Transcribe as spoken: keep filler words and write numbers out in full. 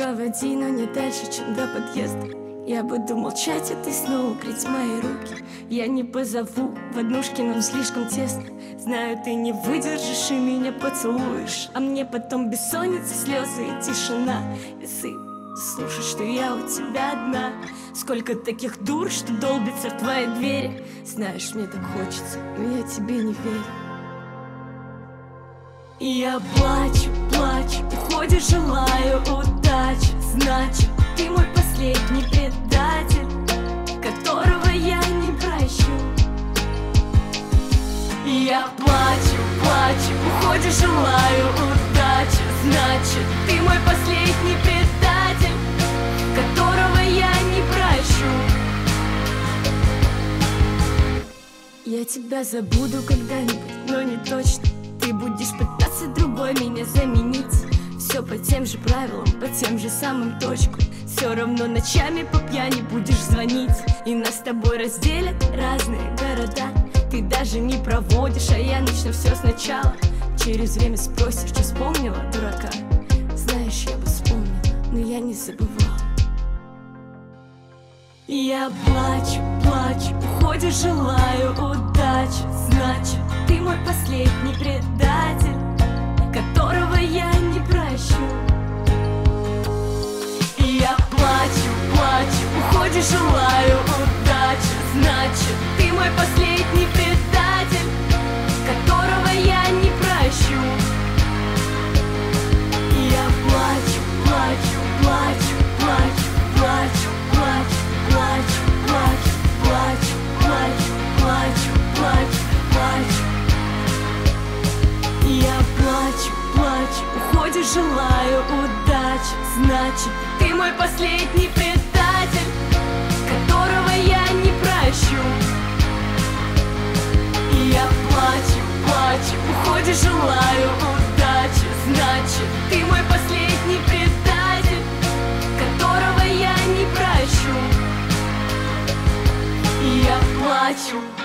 проводи, но не дальше, чем до подъезда. Я буду молчать, а ты снова греть мои руки. Я не позову, в однушке нам слишком тесно. Знаю, ты не выдержишь и меня поцелуешь, а мне потом бессонница, слезы и тишина. Если слушай, что я у тебя одна. Сколько таких дур, что долбится в твоей двери. Знаешь, мне так хочется, но я тебе не верю. И я плачу, плачу, уходишь, желаю удачи. Значит, ты мой последний предатель, которого я не прощу. И я плачу, плачу, уходишь, желаю удачи. Значит, ты мой последний предатель, которого я не прощу. Я тебя забуду когда-нибудь, но не точно. Ты будешь пытаться другой меня заменить. Все по тем же правилам, по тем же самым точкам. Все равно ночами по пьяни будешь звонить. И нас с тобой разделят разные города. Ты даже не проводишь, а я начну все сначала. Через время спросишь, что вспомнила, дурака. Знаешь, я бы вспомнила, но я не забывала. И я плачу, плачу, уходишь, желаю удачи. Значит, ты мой последний предатель, которого я не прощу. И я плачу, плачу, уходишь, желаю удачи. Значит, ты мой последний предатель, которого я не прощу. И я плачу, плачу, плачу, плачу, плачу, плачу, плачу, плачу, плачу, плачу, плачу, плачу, плачу. И я плачу, плачу, уходишь, желаю удачи. Значит, ты мой последний предатель, которого я не прощу. И я плачу, плачу, уходишь, желаю удачи. Значит, ты мой последний предатель, которого я не прощу. И я плачу.